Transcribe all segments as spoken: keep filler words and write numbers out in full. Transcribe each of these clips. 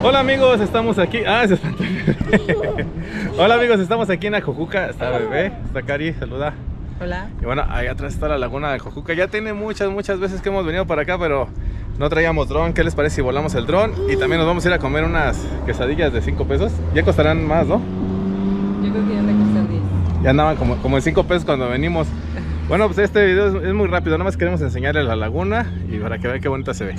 Hola amigos, estamos aquí. Ah, se espantó. Hola amigos, estamos aquí en Ajojuca. Está Bebé, está Cari, saluda. Hola. Y bueno, ahí atrás está la laguna de Ajojuca. Ya tiene muchas, muchas veces que hemos venido para acá, pero no traíamos dron. ¿Qué les parece si volamos el dron? Y también nos vamos a ir a comer unas quesadillas de cinco pesos. Ya costarán más, ¿no? Yo creo que ya le costan diez. Ya andaban como, como en cinco pesos cuando venimos. Bueno, pues este video es, es muy rápido. Nada más queremos enseñarles la laguna y para que vean qué bonita se ve.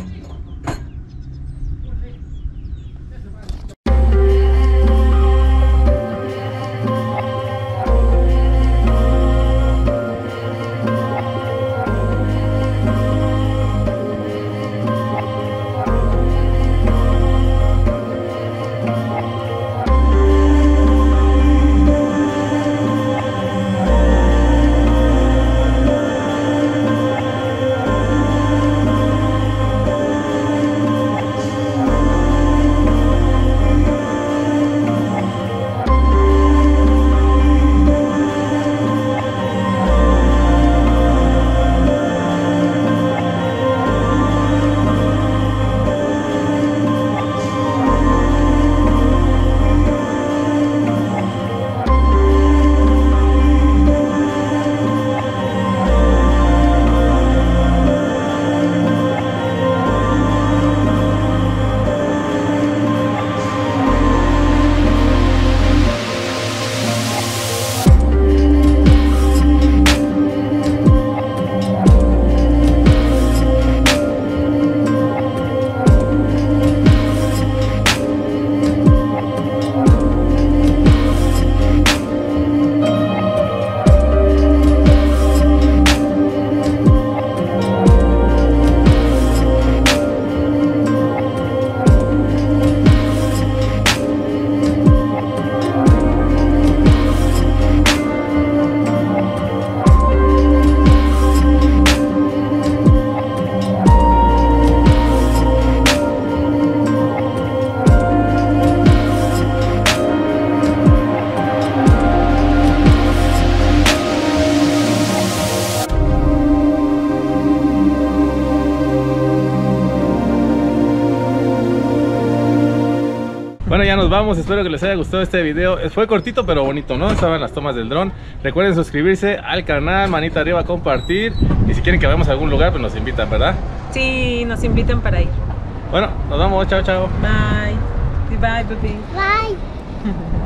Bueno, ya nos vamos, espero que les haya gustado este video. Fue cortito pero bonito, ¿no? Estaban las tomas del dron. Recuerden suscribirse al canal, manita arriba, compartir. Y si quieren que vayamos a algún lugar, pues nos invitan, ¿verdad? Sí, nos invitan para ir. Bueno, nos vamos, chao, chao. Bye. Bye, papi. Bye.